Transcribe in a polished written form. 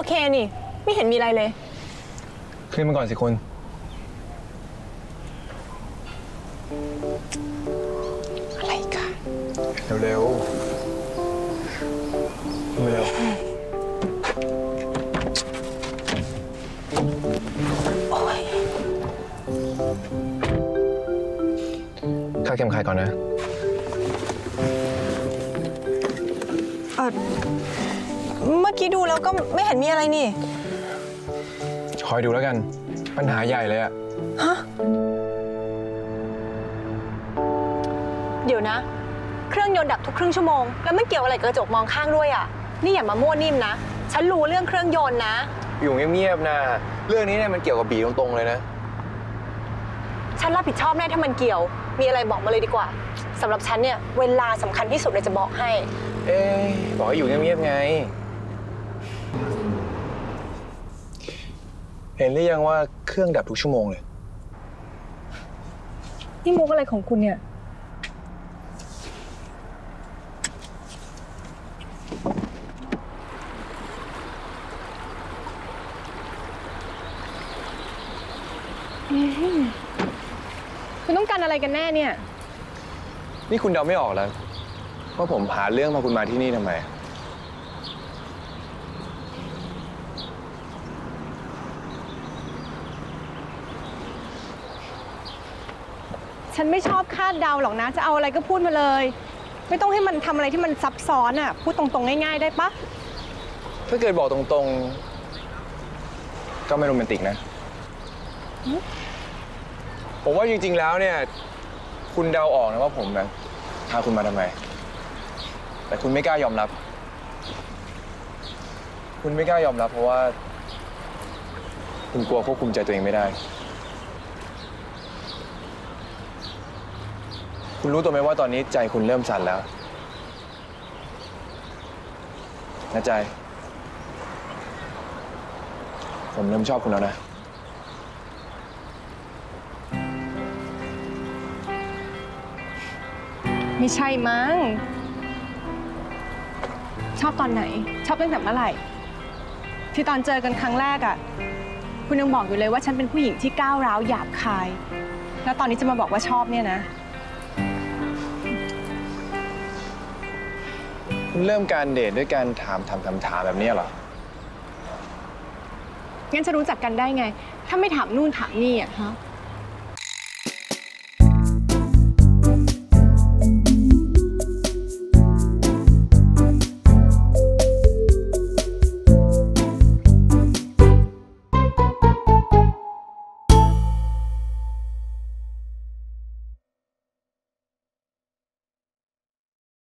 เคนี่ไม่เห็นมีอะไรเลยขึ้นมาก่อนสิคุณอะไรกันเร็วเร็วข้าเข็มขัดก่อนนะเมื่อกี้ดูแล้วก็ไม่เห็นมีอะไรนี่คอยดูแล้วกันปัญหาใหญ่เลยอะฮะเดี๋ยวนะเครื่องยนต์ดับทุกครึ่งชั่วโมงแล้วมันเกี่ยวอะไรกับกระจกมองข้างด้วยอะนี่อย่ามามั่วนิ่มนะฉันรู้เรื่องเครื่องยนต์นะอยู่เงียบๆนะเรื่องนี้เนี่ยมันเกี่ยวกับบีตรงๆเลยนะฉันรับผิดชอบแน่ถ้ามันเกี่ยวมีอะไรบอกมาเลยดีกว่าสำหรับฉันเนี่ยเวลาสำคัญที่สุดเลยจะบอกให้บอกให้อยู่เงียบๆไงเห็นหรือยังว่าเครื่องดับทุกชั่วโมงเลยนี่มุกอะไรของคุณเนี่ยคุณต้องการอะไรกันแน่เนี่ยนี่คุณเดาไม่ออกแล้วว่าผมหาเรื่องพาคุณมาที่นี่ทำไมฉันไม่ชอบคาดเดาหรอกนะจะเอาอะไรก็พูดมาเลยไม่ต้องให้มันทำอะไรที่มันซับซ้อนอ่ะพูดตรงๆง่ายๆได้ปะถ้าเกิดบอกตรงๆก็ไม่โรแมนติกนะผมว่าจริงๆแล้วเนี่ยคุณเดาออกนะว่าผมนะพาคุณมาทำไมแต่คุณไม่กล้ายอมรับคุณไม่กล้ายอมรับเพราะว่าคุณกลัวควบคุมใจตัวเองไม่ได้คุณรู้ตัวไหมว่าตอนนี้ใจคุณเริ่มสั่นแล้วนะใจผมเริ่มชอบคุณแล้วนะไม่ใช่มั้งชอบตอนไหนชอบตั้งแต่เมื่อไหร่ที่ตอนเจอกันครั้งแรกอ่ะคุณยังบอกอยู่เลยว่าฉันเป็นผู้หญิงที่ก้าวร้าวหยาบคายแล้วตอนนี้จะมาบอกว่าชอบเนี่ยนะคุณเริ่มการเดทด้วยการถามแบบนี้เหรองั้นจะรู้จักกันได้ไงถ้าไม่ถามนู่นถามนี่อ่ะฮะ